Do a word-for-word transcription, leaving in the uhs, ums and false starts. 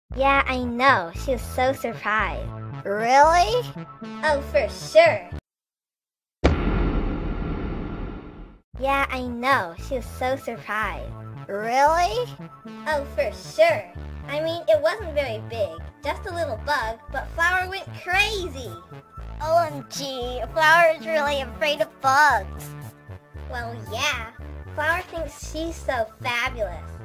Yeah, I know. She was so surprised. Really? Oh, for sure. Yeah, I know. She was so surprised. Really? Oh, for sure. I mean, it wasn't very big, just a little bug, but Flower went crazy. O M G, Flower is really afraid of bugs. Well, yeah. Flower thinks she's so fabulous.